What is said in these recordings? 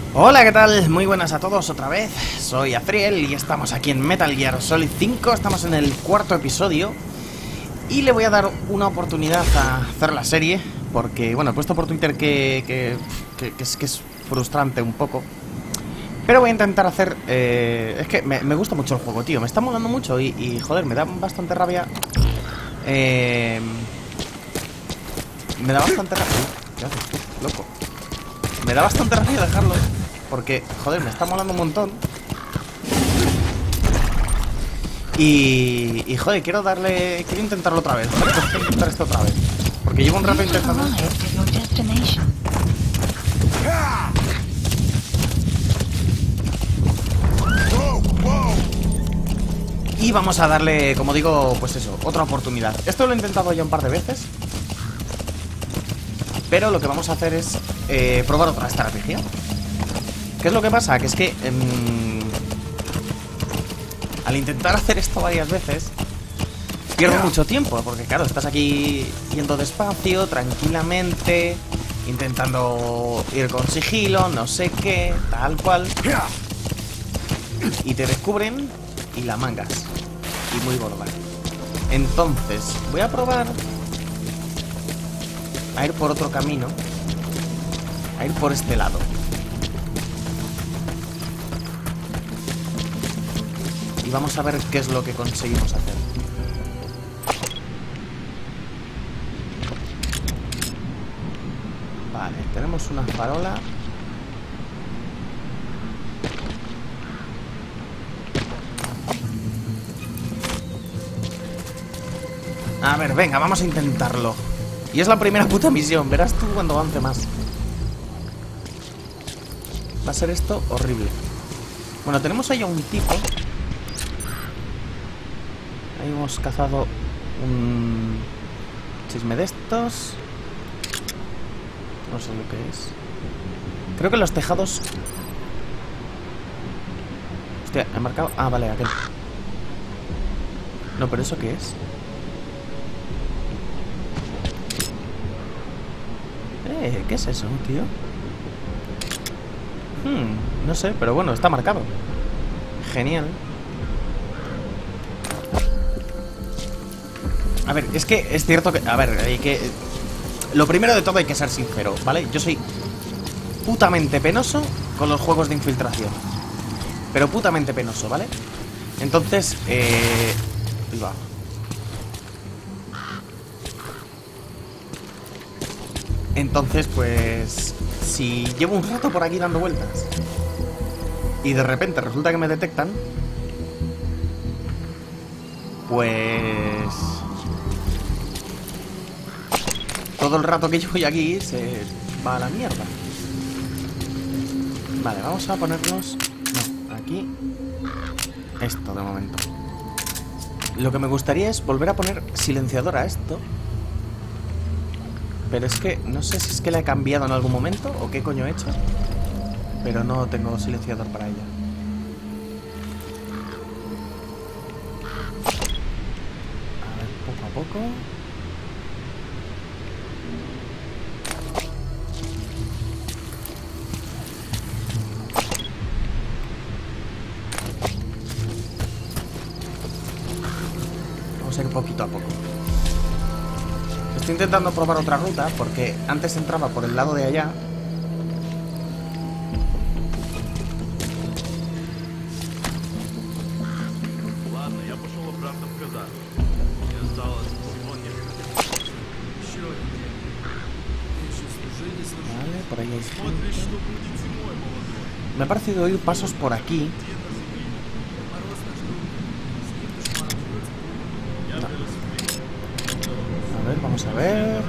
Hola, ¿qué tal? Muy buenas a todos otra vez. Soy Azriel y estamos aquí en Metal Gear Solid 5. Estamos en el cuarto episodio y le voy a dar una oportunidad a hacer la serie porque, bueno, he puesto por Twitter que es frustrante un poco. Pero voy a intentar hacer... es que me gusta mucho el juego, tío. Me está molando mucho y joder, me da bastante rabia. Me da bastante rabia... ¿Qué haces tú, loco? Me da bastante rabia dejarlo porque, joder, me está molando un montón. Y joder, quiero intentarlo otra vez. Quiero intentar esto otra vez porque llevo un rato intentando. Y vamos a darle, como digo, pues eso, otra oportunidad. Esto lo he intentado ya un par de veces, pero lo que vamos a hacer es probar otra estrategia. ¿Qué es lo que pasa? Que es que al intentar hacer esto varias veces pierdo mucho tiempo, porque claro, estás aquí yendo despacio, tranquilamente, intentando ir con sigilo, no sé qué, tal cual, y te descubren y la mangas, y muy gorda. Entonces voy a probar a ir por otro camino, a ir por este lado. Y vamos a ver qué es lo que conseguimos hacer. Vale, tenemos una farola. A ver, venga, vamos a intentarlo. Y es la primera puta misión, verás tú cuando avance más. Va a ser esto horrible. Bueno, tenemos ahí a un tipo. Ahí hemos cazado un chisme de estos. No sé lo que es. Creo que los tejados... Hostia, he marcado... Ah, vale, aquel. No, pero ¿eso qué es? ¿Qué es eso, tío? No sé, pero bueno, está marcado. Genial. A ver, es que es cierto que... A ver, hay que... Lo primero de todo hay que ser sincero, ¿vale? Yo soy putamente penoso con los juegos de infiltración. Pero putamente penoso, ¿vale? Entonces, ahí va. Entonces, pues... Si llevo un rato por aquí dando vueltas y de repente resulta que me detectan, pues... todo el rato que llevo aquí se va a la mierda. Vale, vamos a ponernos... No, aquí... Esto de momento. Lo que me gustaría es volver a poner silenciador a esto. Pero es que no sé si es que la he cambiado en algún momento o qué coño he hecho. Pero no tengo silenciador para ella. A ver, poco a poco. Vamos a ir poquito a poco. Estoy intentando probar otra ruta porque antes entraba por el lado de allá. Vale, por ahí hay gente. Me ha parecido oír pasos por aquí. A ver, vamos a ver.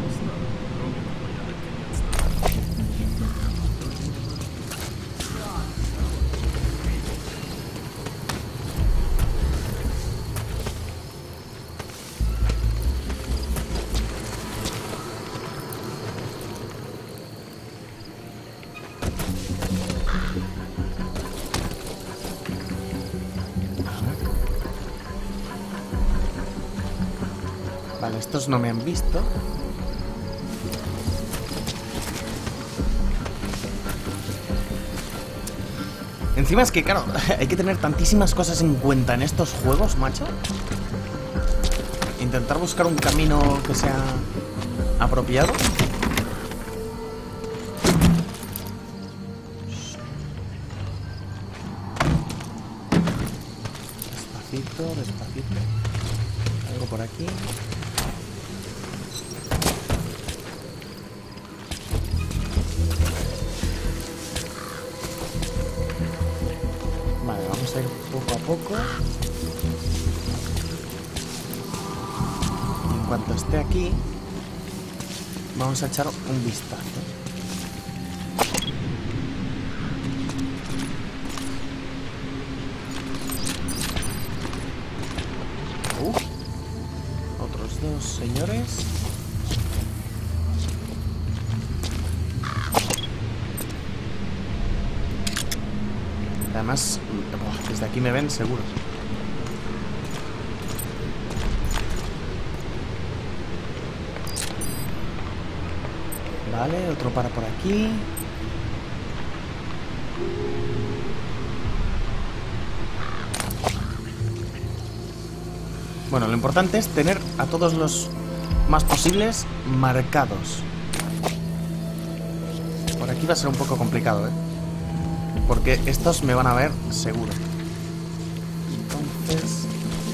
Vale, estos no me han visto. Encima es que, claro, hay que tener tantísimas cosas en cuenta en estos juegos, macho. Intentar buscar un camino que sea apropiado. Despacito, despacito. Algo por aquí. Vale, vamos a ir poco a poco. En cuanto esté aquí, vamos a echar un vistazo. Otros dos señores. Además, desde aquí me ven seguro. Vale, otro para por aquí. Bueno, lo importante es tener a todos los más posibles marcados. Por aquí va a ser un poco complicado, ¿eh? Porque estos me van a ver seguro. Entonces...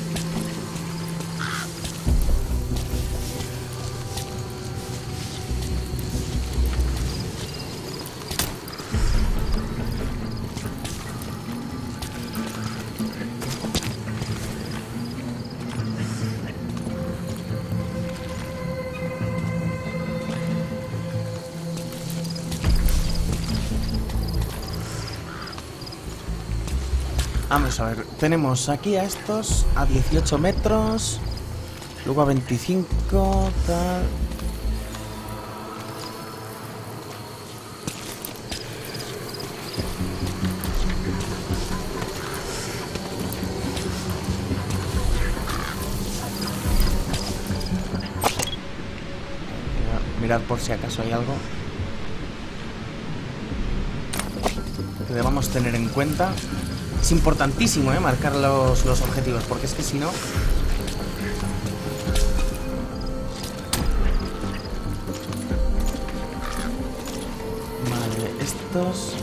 Vamos a ver, tenemos aquí a estos a 18 metros, luego a 25, tal... Mirad por si acaso hay algo que debamos tener en cuenta. Es importantísimo, marcar los objetivos, porque es que si no... Vale, estos...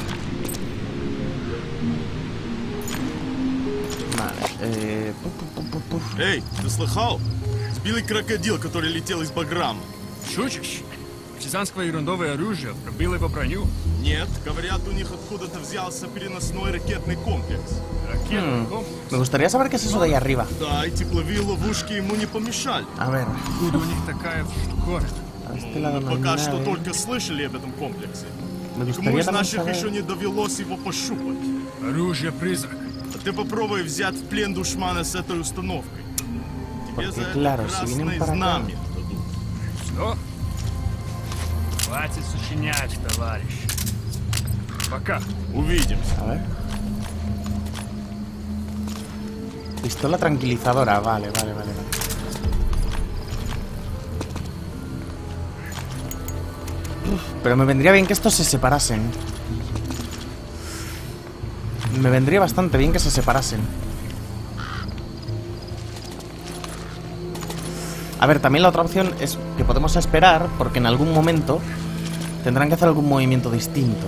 Vale, Эй, ты слыхал? Сбили крокодил, который летел из Баграма. Шутишь? Партизанское ерундовое оружие пробило его броню. Нет, говорят, у них откуда-то взялся переносной ракетный комплекс. Ракетный комплекс? Me gustaría saber qué es eso de ahí arriba. Да, и тепловые ловушки ему не помешали. A ver, Откуда у них такая штуковина? a este lado no hay Пока что nada. только слышали об этом комплексе. Me Никому gustaría из también наших saber... еще не довелось его пощупать. Оружие-призрак. А ты попробуй взять в плен душмана с этой установкой. Тебе Porque, за это claro, si vienen красное para acá- знамя дадут. Что? Хватит сочинять, товарищ. Пока. Увидимся. A ver... Pistola tranquilizadora, vale. Pero me vendría bien que estos se separasen. Me vendría bastante bien que se separasen. A ver, también la otra opción es que podemos esperar, porque en algún momento tendrán que hacer algún movimiento distinto.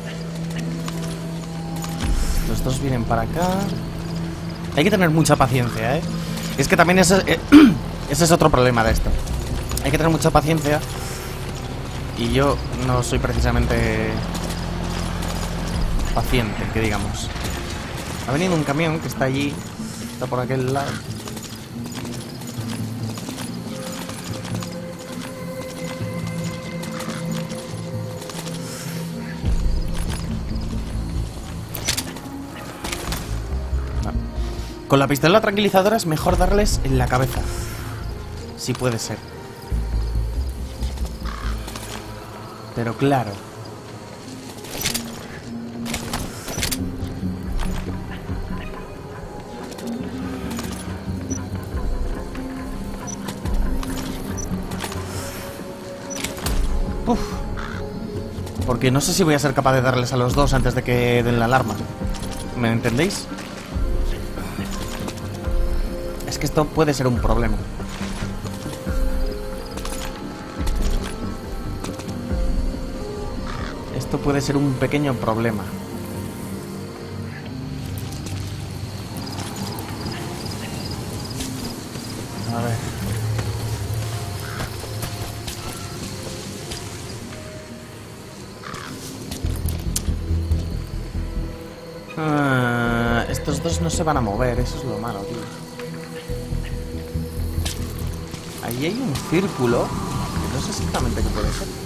Los dos vienen para acá. Hay que tener mucha paciencia, ¿eh? Es que también ese es otro problema de esto. Hay que tener mucha paciencia. Y yo no soy precisamente paciente, que digamos. Ha venido un camión que está allí. Está por aquel lado. Con la pistola tranquilizadora es mejor darles en la cabeza. Si puede ser. Pero claro. Uf. Porque no sé si voy a ser capaz de darles a los dos antes de que den la alarma. ¿Me entendéis? Es que esto puede ser un problema. Esto puede ser un pequeño problema. A ver. Estos dos no se van a mover, eso es lo malo, tío. Ahí hay un círculo, que no sé exactamente qué puede ser.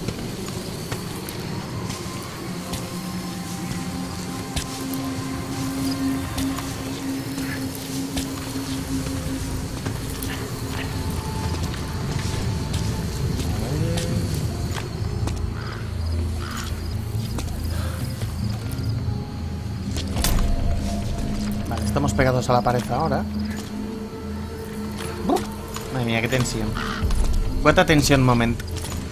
Vale, estamos pegados a la pared ahora. Madre mía, qué tensión. Cuánta tensión, momento.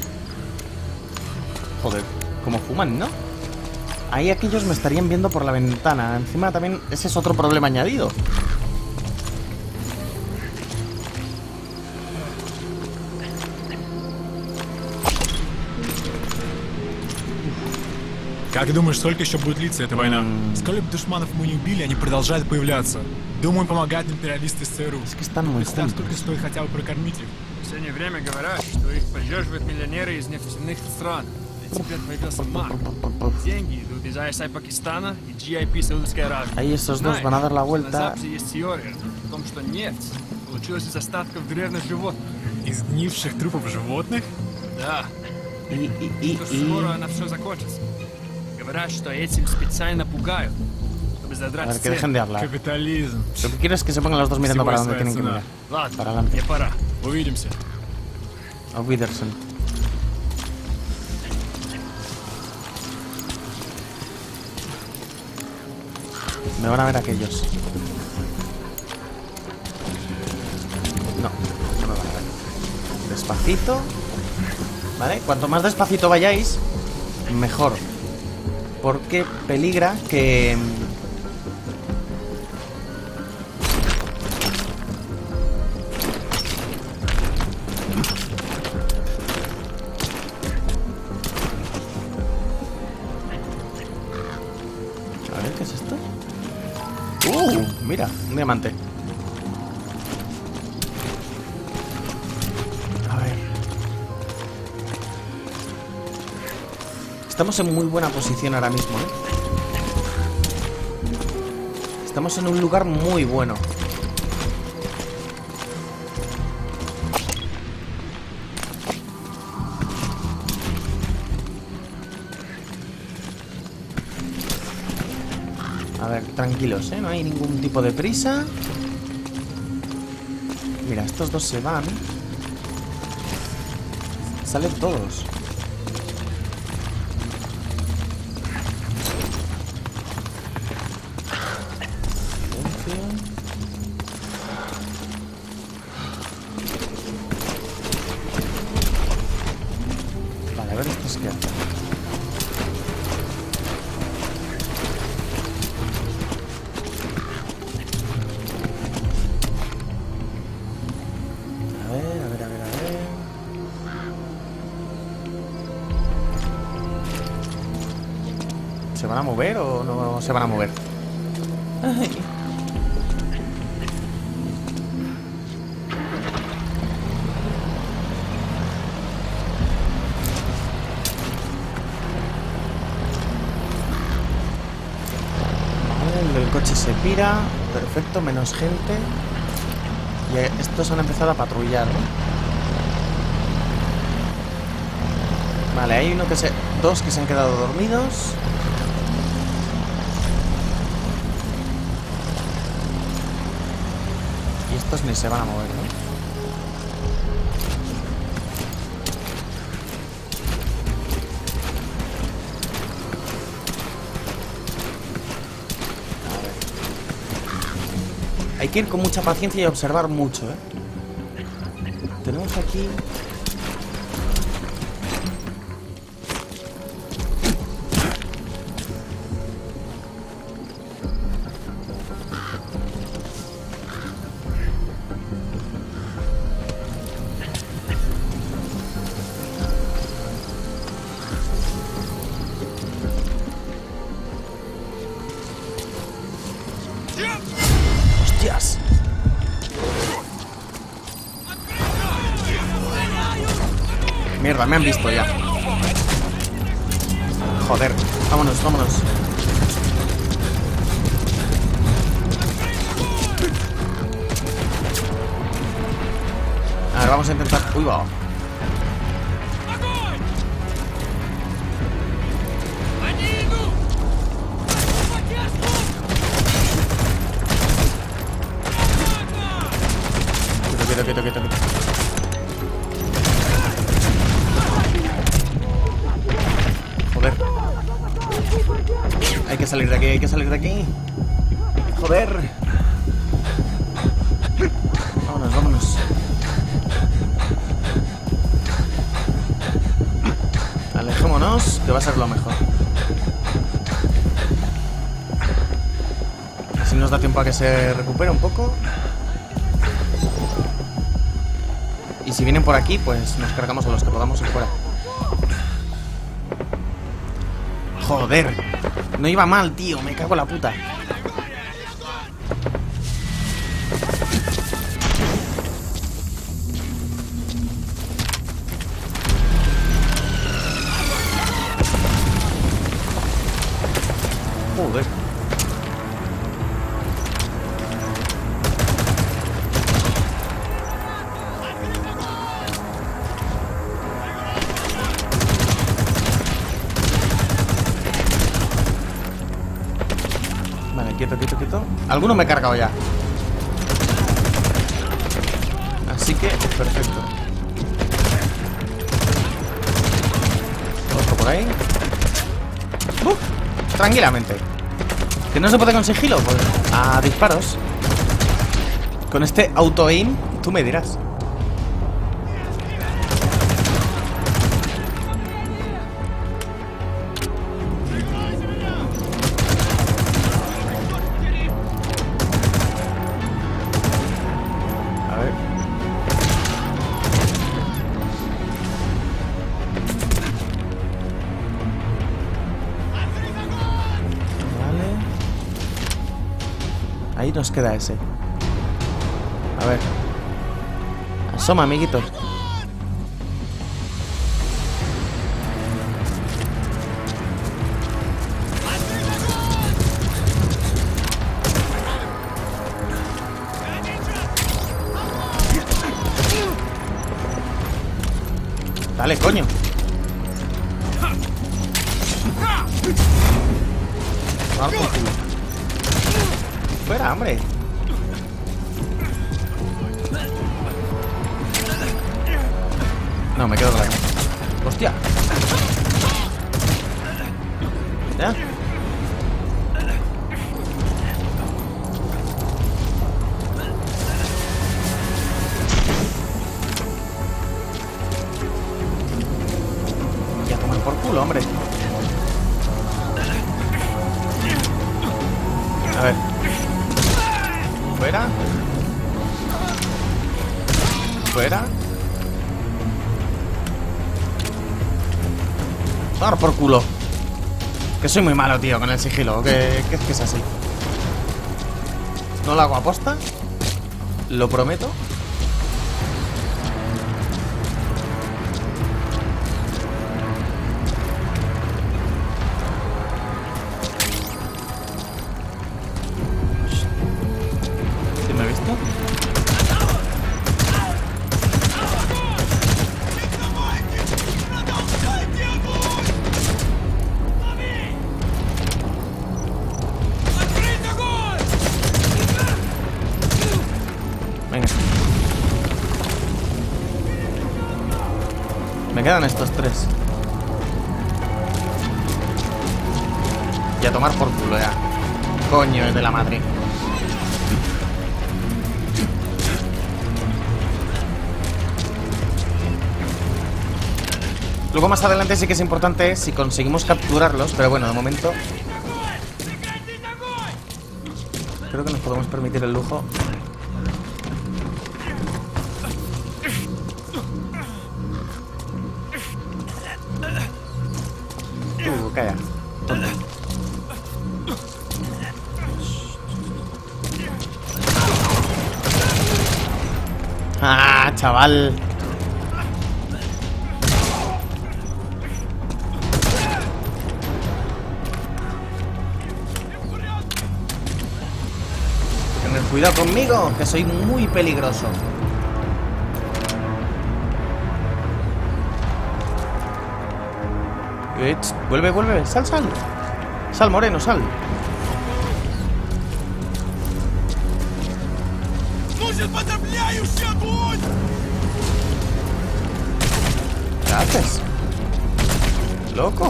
Joder, como fuman, ¿no? Ahí aquellos me estarían viendo por la ventana. Encima también ese es otro problema añadido. Как думаешь, сколько еще будет длиться эта война? Сколько бы душманов мы не убили, они продолжают появляться. Думаю, помогают империалисты с ЦРУ. Es que están muy Представь, juntos. сколько стоит хотя бы прокормить их. В последнее время говорят, что их поддерживают миллионеры из нефтяных стран. И теперь появился маг. Деньги идут из ISI Пакистана и GIP Саудовской Аравии. Ahí esos dos van a dar la На vuelta. Западе есть теория о том, что нефть получилась из остатков древних животных. Из гнивших трупов животных? Да, Y что скоро она все закончится. Говорят, что этим специально пугают, чтобы A задрать ver, que dejen цены. de hablar. Капитализм. Lo que quiero es que se pongan los dos mirando Всего para есть donde своя tienen que цена. mirar. Ладно, Para adelante. мне пора. Увидимся. Auf Wiedersehen. Me van a ver aquellos. No, no me van a ver. Despacito. ¿Vale? Cuanto más despacito vayáis, mejor. Porque peligra que... A ver, ¿qué es esto? Mira, un diamante. A ver. Estamos en muy buena posición ahora mismo, ¿eh? Estamos en un lugar muy bueno. A ver, tranquilos, ¿eh? No hay ningún tipo de prisa. Mira, estos dos se van. Salen todos. Silencio. Vale, a ver estos qué hacen. A ver, a ver, a ver, a ver. ¿Se van a mover o no se van a mover? Ay. Vale, el del coche se pira. Perfecto, menos gente. Y estos han empezado a patrullar, ¿no? Vale, hay uno que se... dos que se han quedado dormidos. Y estos ni se van a mover, ¿no? Hay que ir con mucha paciencia y observar mucho, ¿eh? Tenemos aquí... Mierda, me han visto ya. Joder, vámonos, vámonos. A ver, vamos a intentar... Uy, va. Quieto. Joder. Hay que salir de aquí, Joder. Vámonos. Alejémonos, que va a ser lo mejor. Así nos da tiempo a que se recupere un poco. Y si vienen por aquí, pues nos cargamos a los que podamos y fuera. Joder. No iba mal, tío. Me cago en la puta. Joder. Vale, quieto. Alguno me he cargado ya. Así que, perfecto. Otro por ahí. Tranquilamente. ¿Que no se puede con sigilo? Pues a disparos. Con este auto-aim, tú me dirás. A ver. Ahí nos queda ese. A ver. Asoma, amiguito. Dale, coño. Vamos por culo. Fuera, hombre. No, me quedo con la cara. Hostia. ¿Ya? Ya toman por culo, hombre. A ver. Fuera. Fuera. Dar por culo. Que soy muy malo, tío, con el sigilo. Que es así. No lo hago aposta. Lo prometo. ¿Sí me he visto? Venga. Me quedan estos tres. Y a tomar por culo ya. Coño, es de la madre. Luego más adelante sí que es importante si conseguimos capturarlos, pero bueno, de momento creo que nos podemos permitir el lujo. Calla, tonto. Ah, chaval. tener cuidado conmigo, que soy muy peligroso. Vuelve, vuelve, sal, sal. Sal, moreno, sal. ¿Qué haces? Loco.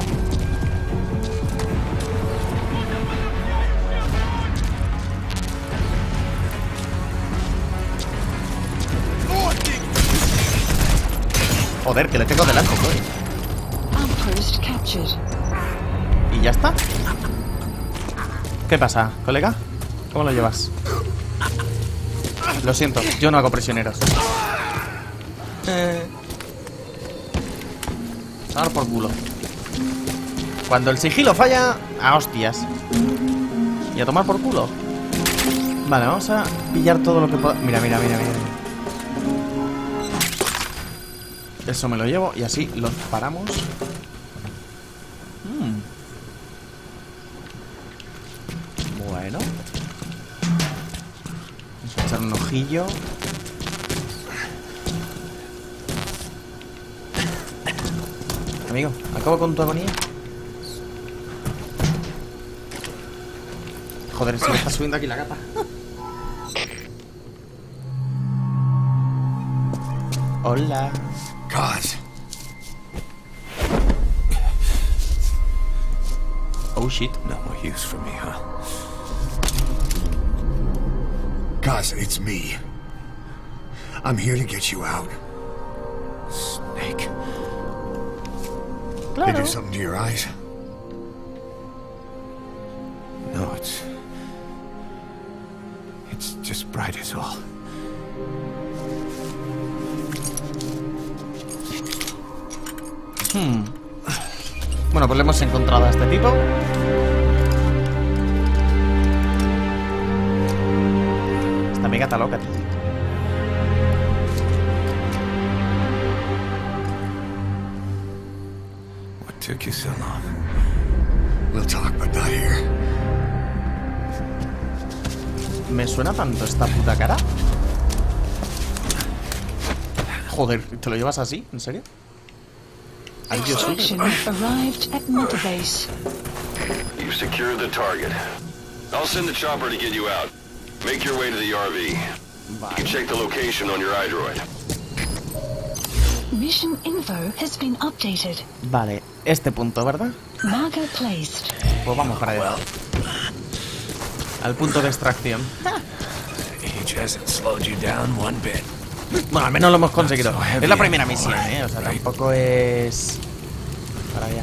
Joder, que le tengo delante, joder. ¿Y ya está? ¿Qué pasa, colega? ¿Cómo lo llevas? Lo siento, yo no hago prisioneros. A dar por culo. Cuando el sigilo falla, a hostias. Y a tomar por culo. Vale, vamos a pillar todo lo que pueda. Mira, mira, mira, mira. Eso me lo llevo y así los paramos. Bueno. Vamos a echar un ojillo. Amigo, ¿acabo con tu agonía? Joder, se me está subiendo aquí la gata. Hola. Cause. Oh shit. No more use for me, huh? Cause it's me. I'm here to get you out. Snake. They Claro. do something to your eyes? No, it's just bright as all. Bueno, pues le hemos encontrado a este tipo. Esta amiga está loca, tío. What took you so long? We'll talk, but not here. ¿Me suena tanto esta puta cara? Joder, ¿te lo llevas así? ¿En serio? Ay, Dios mío. Extraction arrived at Motorbase. You've secured the target. I'll send the chopper to get you out. Make your way to the RV. You can check the location on your iDroid. Mission info has been updated. Vale, este punto, ¿verdad? Marker placed. Pues vamos para allá. Al punto de extracción. Age hasn't slowed you down one bit. Bueno, al menos lo hemos conseguido. Es la primera misión, ¿eh? O sea, tampoco es... Para allá.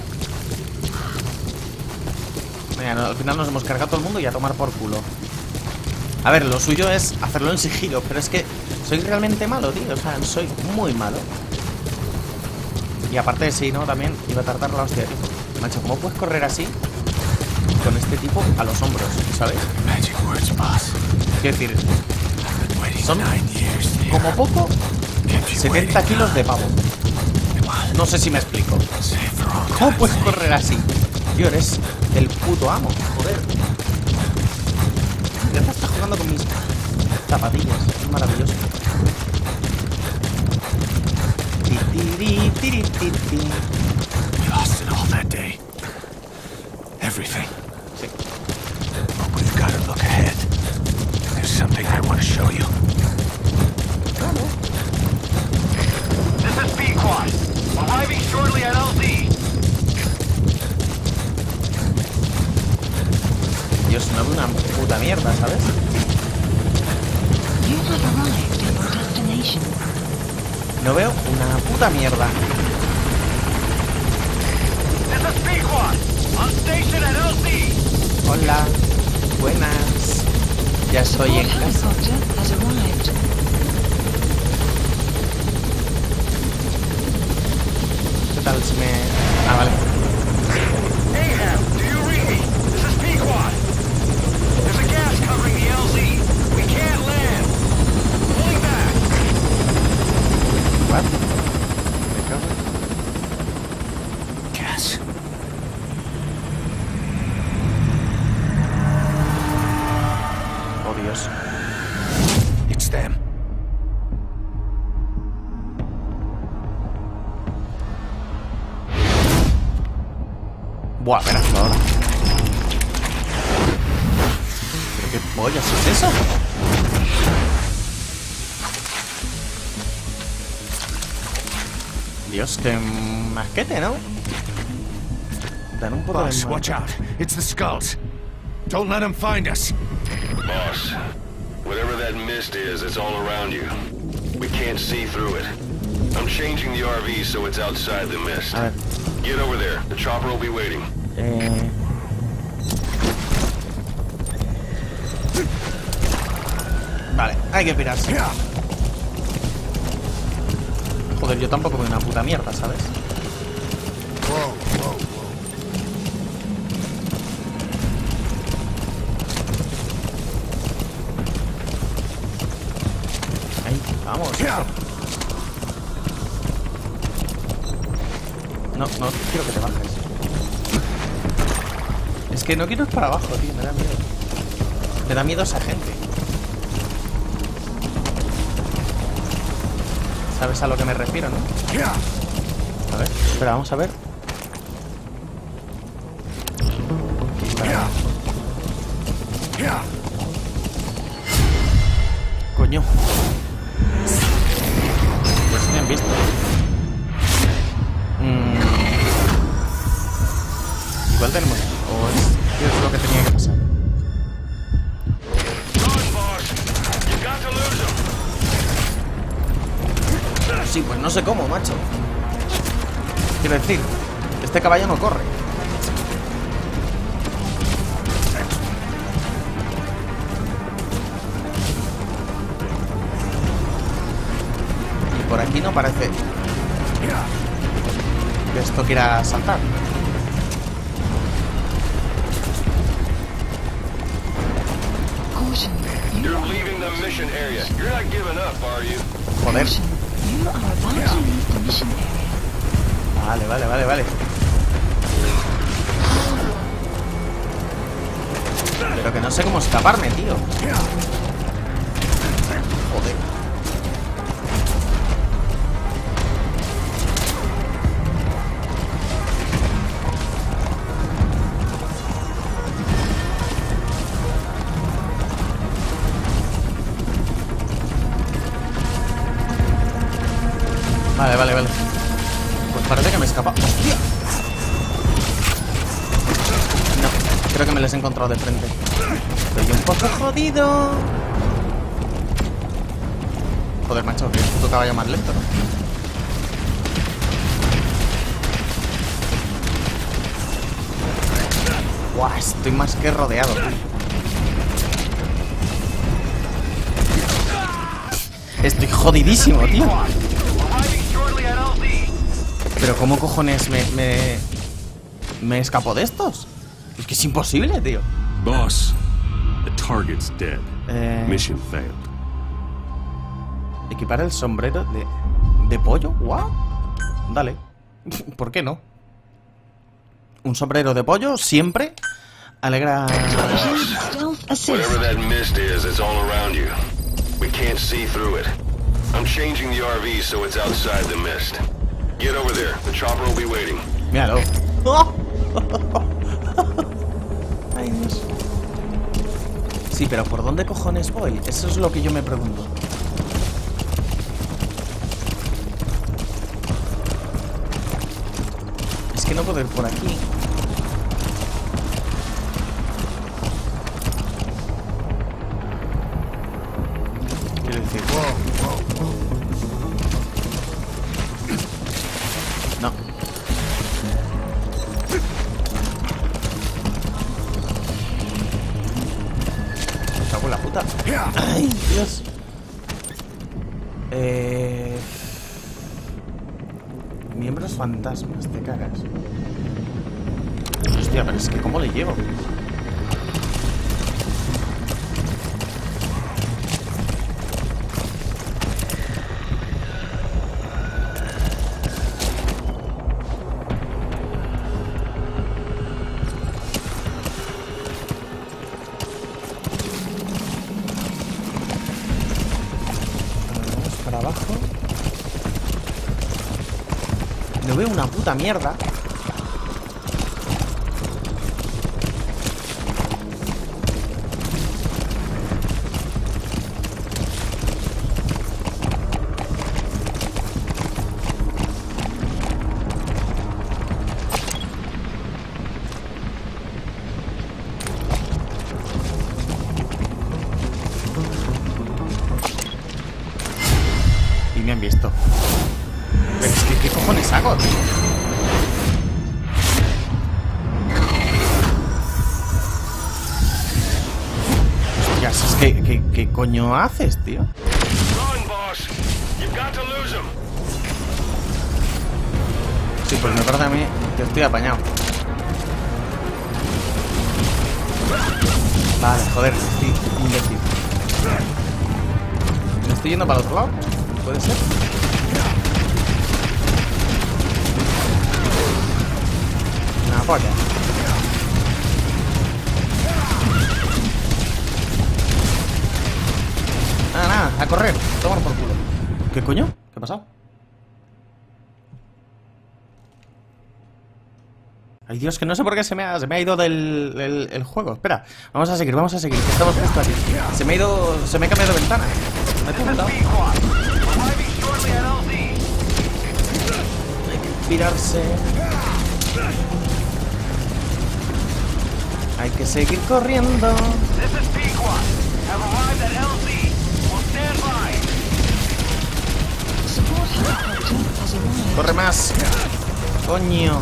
Mira, no, al final nos hemos cargado todo el mundo y a tomar por culo. A ver, lo suyo es hacerlo en sigilo, pero es que soy realmente malo, tío. O sea, soy muy malo. Y aparte de sí, ¿no? También iba a tardar la hostia, tío. Macho, ¿cómo puedes correr así? Con este tipo a los hombros, ¿sabes? Magic words, boss. Quiero decir, I've been waiting son 9 years. como poco 70 kilos de pavo. No sé si me explico. ¿Cómo puedes correr así? Tío, eres el puto amo, joder. Ya te estás jugando con mis zapatillas. Es maravilloso. We lost it all that day. Everything. Sí. But we've got to look ahead. There's something I want to show you. This is Pequod. Arriving shortly at LZ. Dios, no veo una puta mierda, ¿sabes? You have arrived at your destination. No veo una puta mierda. This is Pequod. On station at LZ. Hola. Buenas. Ya estoy Your en casa. helicopter has arrived. ¿Qué tal si me...? Ah, vale. Ahab, do you read me? This is Pequod. There's a gas covering the LZ. We can't land. Pulling back. What? Gas. Oh, Dios. them. Buah, verás ahora. ¿Pero qué pollas es eso? Dios, qué masquete, ¿no? Dan un poco Boss, de... watch out. It's the skulls. Don't let them find us. Boss, whatever that mist is, it's all around you. We can't see through it. I'm changing the RV so it's outside the mist. A ver. Get over there. The chopper will be waiting. Vale, hay que pirarse. Joder, yo tampoco veo una puta mierda, ¿sabes? Ahí, vamos. No quiero que te bajes. Es que no quiero ir para abajo, tío, me da miedo. Me da miedo esa gente. ¿Sabes a lo que me refiero, no? A ver, espera, vamos a ver. Coño. Pues me han visto. Igual tenemos... O es... ¿Qué es lo que tenía que pasar? Sí, pues no sé cómo, macho. Quiero decir, este caballo no corre. Y por aquí no parece que esto quiera saltar. Caution. You're leaving the mission area. You're not giving up, are you? Joder. You are about to leave the mission area. Vale. Pero que no sé cómo escaparme, tío. Joder. Vale. Pues parece que me escapa. ¡Hostia! No, creo que me les he encontrado de frente. Estoy un poco jodido. Joder, macho, que puto caballo más lento, ¿no? Guau, estoy más que rodeado, tío. Estoy jodidísimo, tío. Pero ¿cómo cojones me escapo de estos? Es que es imposible, tío. Boss, the target's dead. Mission failed. Equipar el sombrero de pollo. ¿What? Dale. ¿Por qué no? Un sombrero de pollo siempre alegra. Stealth assist. Whatever that mist is, it's all around you. We can't see through it. I'm changing the RV so it's outside the mist. Get over there. The chopper will be waiting. Míralo. ¡Oh! Ay, Dios. Sí, pero ¿por dónde cojones voy? Eso es lo que yo me pregunto. Es que no puedo ir por aquí. Quiero decir... No. Me cago en la puta. Ay, Dios. Miembros fantasmas, te cagas. Hostia, pero es que ¿cómo le llevo? veo una puta mierda. Me han visto. Pero es que, ¿qué cojones hago, tío? Hostias, es que, ¿qué coño haces, tío? Run, boss. You've got to lose him. Sí, pues me parece a mí que estoy apañado. Vale, joder, estoy imbécil. ¿Me estoy yendo para el otro lado? ¿Puede ser? Una polla. Nada, a correr. Tómalo por culo. ¿Qué coño? ¿Qué ha pasado? Ay, Dios, que no sé por qué se me ha ido el juego. Espera, vamos a seguir, que estamos justo aquí. Se me ha cambiado de ventana. Me he preguntado. Hay que inspirarse. Hay que seguir corriendo. Corre más. Coño.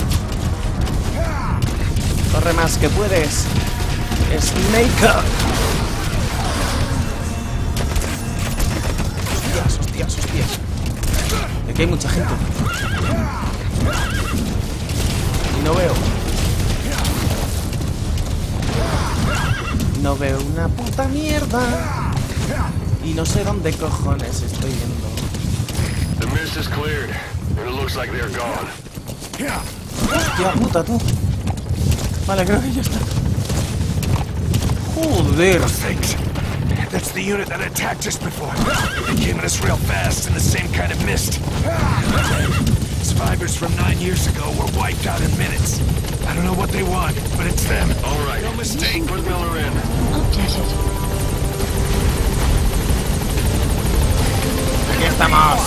Corre más que puedes. Snake. Hostias. Aquí hay mucha gente. Y no veo. No veo una puta mierda. Y no sé dónde cojones estoy yendo. The mist is cleared, and it looks like they're gone. Hostia puta, tú. Vale, creo que ya está. Joder. Things. That's the unit that attacked us before. They came at us real fast in the same kind of mist. Survivors from 9 years ago were wiped out in minutes. I don't know what they want, but it's them. All right, No mistake. put Miller in. Updated. Aquí estamos.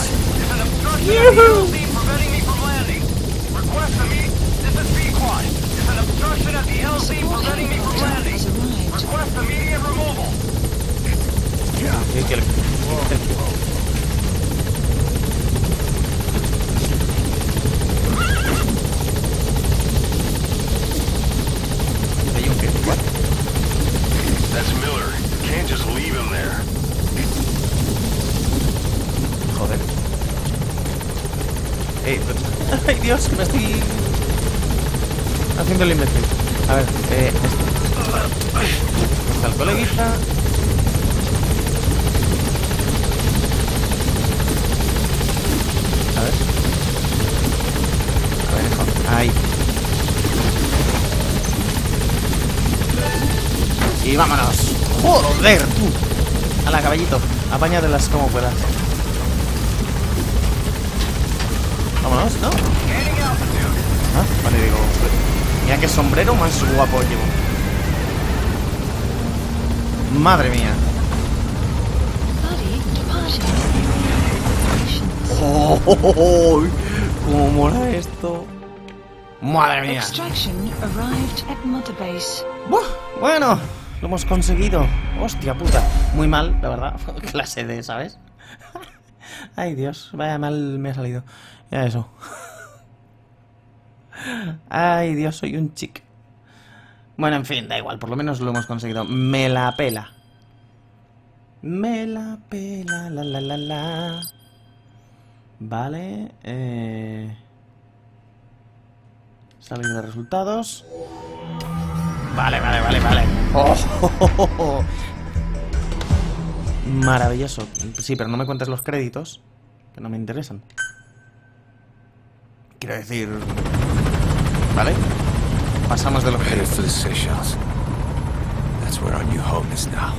That's Miller. Can't just leave him there. Joder. Ay, Dios, que me estoy haciendo el imbécil. A ver, está el coleguita. A ver, hijo. Ahí. Y vámonos. Joder, tú. A la caballito. Apáñatelas como puedas. Vámonos, ¿no? Ah, vale, digo. Mira qué sombrero más guapo llevo. Madre mía. Oh, oh, oh, oh. Cómo mola esto. Madre mía. Buah, bueno, lo hemos conseguido. Hostia puta. Muy mal, la verdad. Clase D, ¿sabes? Ay, Dios, vaya mal me ha salido. Ya eso. Ay, Dios, soy un chic. Bueno, en fin, da igual, por lo menos lo hemos conseguido. Me la pela. Me la pela, la. Vale, salir de resultados. Vale. Oh, oh, oh, oh. Maravilloso. Sí, pero no me cuentes los créditos, que no me interesan. Quiero decir... Vale. Pasamos de los Headed créditos. for the Seychelles. That's where our new home is now.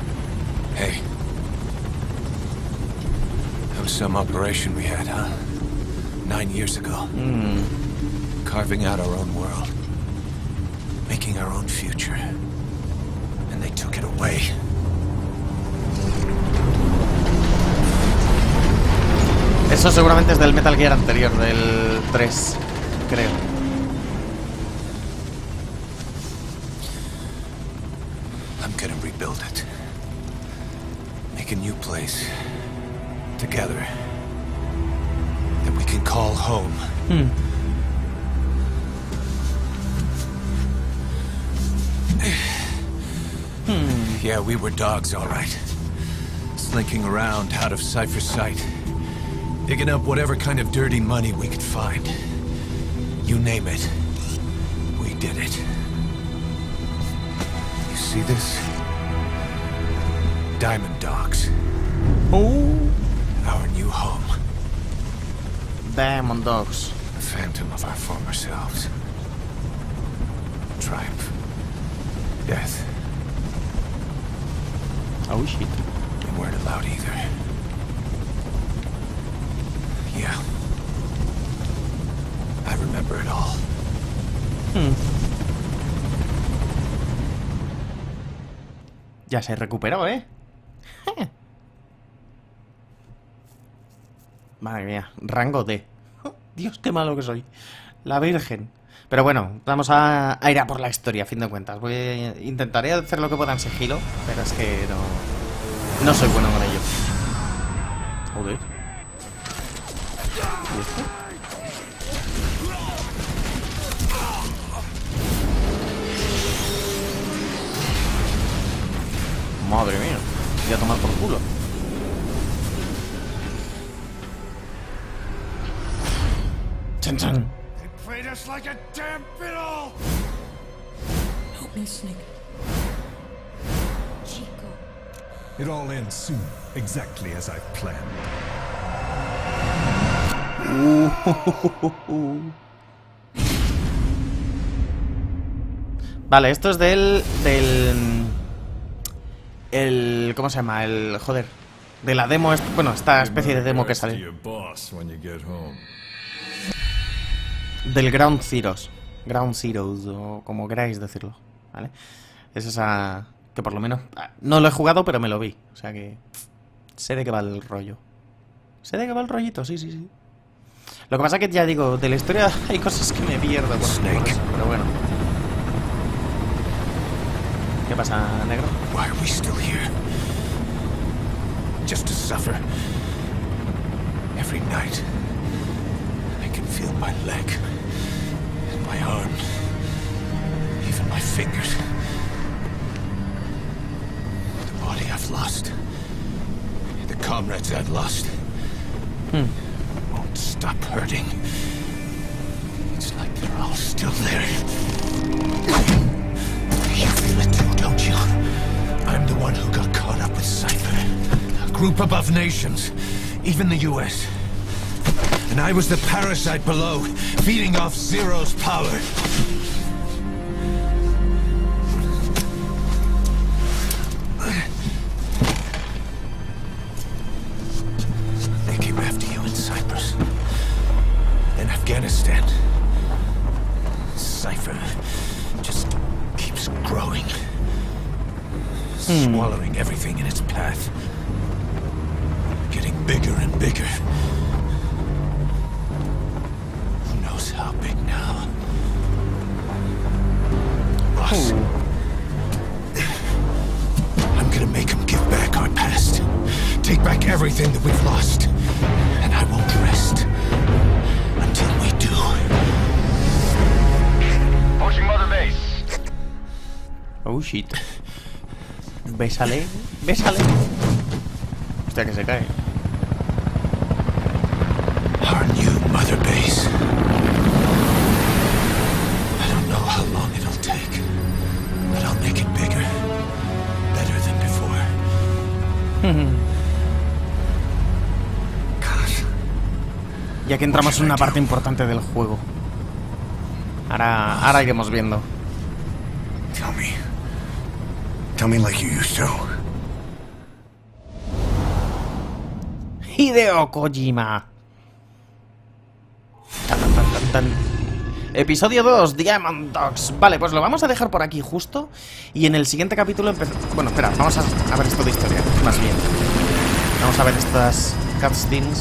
Hey. That was some operation we had, huh? 9 years ago. Carving out our own world. Making our own future. And they took it away. Eso seguramente es del Metal Gear anterior, del 3, creo. I'm gonna rebuild it. Make a new place. Together. That we can call home. Yeah, we were dogs, all right. Slinking around out of Cypher's sight. Digging up whatever kind of dirty money we could find. You name it. We did it. You see this? Diamond Dogs. Oh. Our new home. Diamond Dogs. The phantom of our former selves. Triumph. Death. Oh shit. We weren't allowed either. Yeah. I remember it all. Ya se recuperó, ¿eh? Madre mía, rango D. Dios, qué malo que soy. La Virgen. Pero bueno, vamos a ir a por la historia, a fin de cuentas. Intentaré hacer lo que pueda en sigilo, pero es que no soy bueno con ello. Joder. ¿Y esto? Madre mía, voy a tomar por culo. Chan chan. They played us like a damn fiddle! Help me, Snake. Chico. It all ends soon, exactly as I've planned. Vale, esto es del ¿cómo se llama? Joder, de la demo, bueno, esta especie de demo que sale. Del Ground Zeroes, o como queráis decirlo, ¿vale? Es esa que por lo menos no lo he jugado, pero me lo vi, o sea que sé de qué va el rollo. Sé de qué va el rollito, sí. Lo que pasa que ya digo, de la historia hay cosas que me pierdo por eso, pero bueno. ¿Qué pasa, negro? Why are we still here? Just to suffer. Every night, I can feel my leg, and my arm, even my fingers. The body I've lost, the comrades I've lost, won't stop hurting. It's like they're all still there. You feel it too, don't you? I'm the one who got caught up with Cypher. A group above nations, even the US. And I was the parasite below, feeding off Zero's power. They came after you in Cyprus. In Afghanistan. Cypher just keeps growing. Swallowing everything in its path. Getting bigger and bigger. Who knows how big now? Boss. I'm gonna make him give back our past. Take back everything that we've lost. And I won't rest until we do. Approaching Mother Base. Oh shit. Bésale. Hostia, que se cae. Our new Mother Base. I don't know how long it'll take, but I'll make it bigger. Better than before. God. Ya que entramos en una parte importante del juego. Ahora iremos viendo. Tell me like you used to. Hideo Kojima. tan. Episodio 2, Diamond Dogs. Vale, pues lo vamos a dejar por aquí justo. Y en el siguiente capítulo bueno, espera, vamos a ver esto de historia. Más bien, vamos a ver estas cutscenes.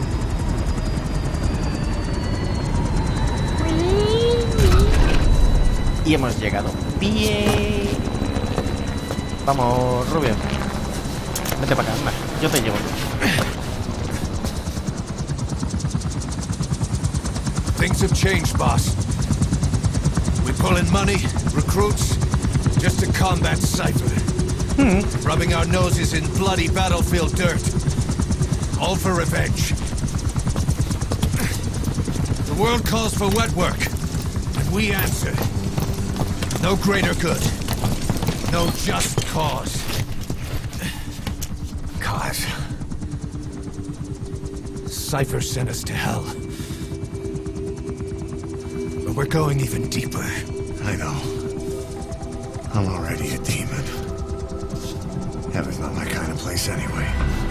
Y hemos llegado. Bien. Vamos, Rubio. Vete para acá, anda. Yo te llevo. Things have changed, boss. We pull in money, recruits, just to combat Cypher. Rubbing our noses in bloody battlefield dirt. All for revenge. The world calls for wet work, and we answer. No greater good. No just cause. Cause. Cypher sent us to hell. But we're going even deeper. I know. I'm already a demon. Heaven's not my kind of place anyway.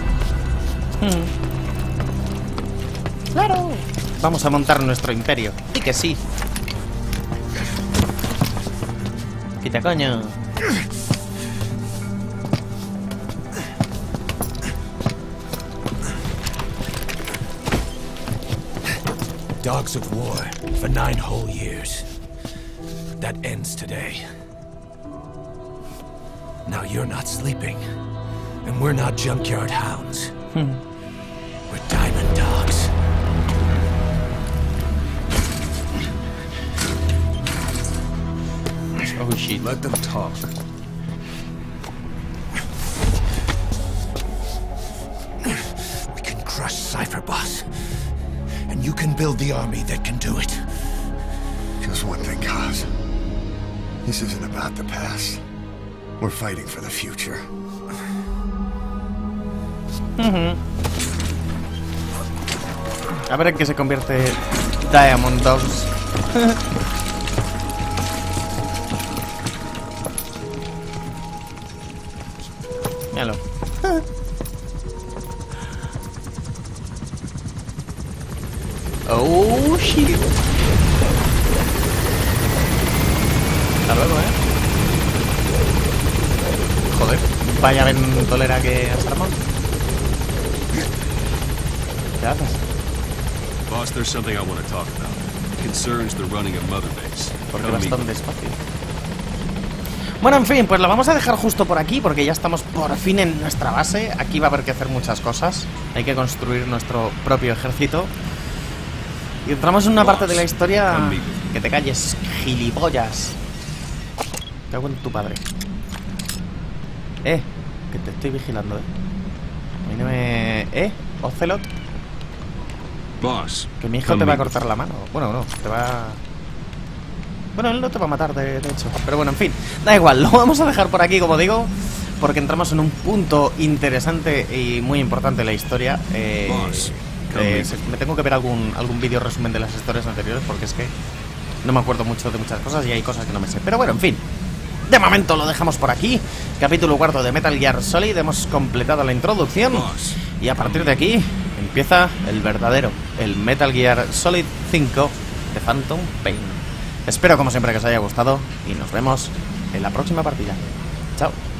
¡Claro! Vamos a montar nuestro imperio. Y que sí. Quita coño. Dogs of war for 9 whole years. That ends today. Now you're not sleeping, and we're not junkyard hounds. We're diamond dogs. Oh shit. Let them talk. We can crush Cypher, boss. And you can build the army that can do it. Just one thing, Kaz. This isn't about the past. We're fighting for the future. A ver en qué se convierte Diamond Dogs. Míralo. Oh shit. Hasta luego, Joder, vaya ventolera que has armado. ¿Qué haces? Boss, there's something I want to talk about. It concerns the running of Mother Base. Porque vas tan despacio. Bueno, en fin, pues lo vamos a dejar justo por aquí porque ya estamos por fin en nuestra base. Aquí va a haber que hacer muchas cosas. Hay que construir nuestro propio ejército. Y entramos en una parte de la historia... Que te calles, gilipollas. Te hago en tu padre. Que te estoy vigilando, A mí no me... Ocelot. Boss, Que mi hijo te va a cortar la mano. Bueno, no, te va... Bueno, él no te va a matar, de hecho. Pero bueno, en fin, da igual, lo vamos a dejar por aquí, como digo, porque entramos en un punto interesante y muy importante en la historia. Me tengo que ver algún vídeo resumen de las historias anteriores, porque es que no me acuerdo mucho de muchas cosas y hay cosas que no me sé. Pero bueno, en fin, de momento lo dejamos por aquí. Capítulo 4 de Metal Gear Solid. Hemos completado la introducción y a partir de aquí empieza el verdadero, el Metal Gear Solid 5 de Phantom Pain. Espero como siempre que os haya gustado y nos vemos en la próxima partida. Chao.